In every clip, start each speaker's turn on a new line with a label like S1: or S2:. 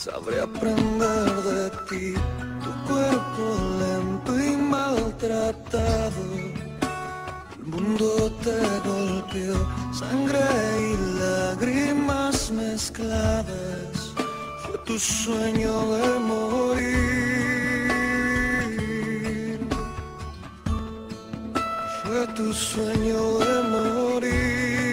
S1: Sabré aprender de ti, tu cuerpo lento y maltratado. El mundo te golpeó, sangre y lágrimas mezcladas. Fue tu sueño de morir. Fue tu sueño de morir.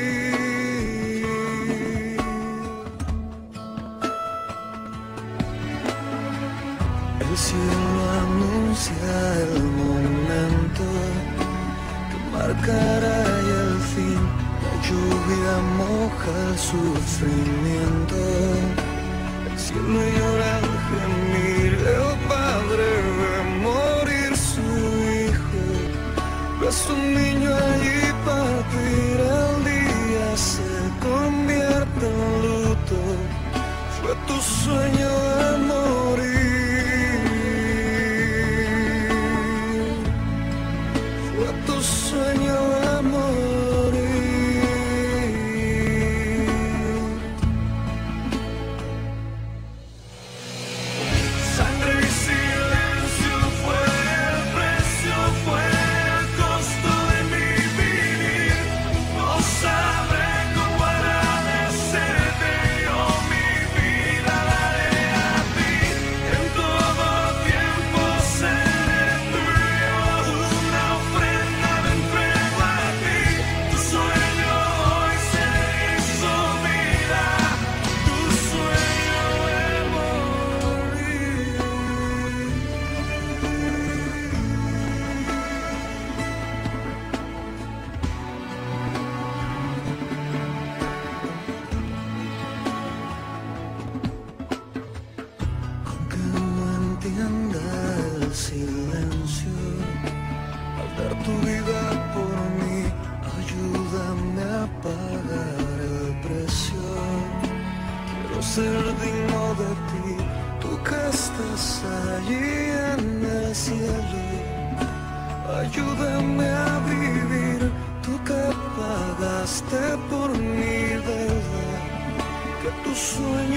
S1: El cielo anuncia el momento que marcará el fin. La lluvia moja el sufrimiento. El cielo llora al gemir el padre ve morir su hijo. Ves un niño allí partir, el día se convierte en luto. Fue tu sueño de morir. Sueño de morir. Sangre y silencio fue el precio, fue el costo de mi vivir. No sabré cómo agradecerte, yo mi vida daré a ti. En todo tiempo seré tuyo, una ofrenda. El silencio, al dar tu vida por mí, ayúdame a pagar el precio. Quiero ser digno de ti, tú que estás allí en el cielo. Ayúdame a vivir, tú que pagaste por mi deuda, que tu sueño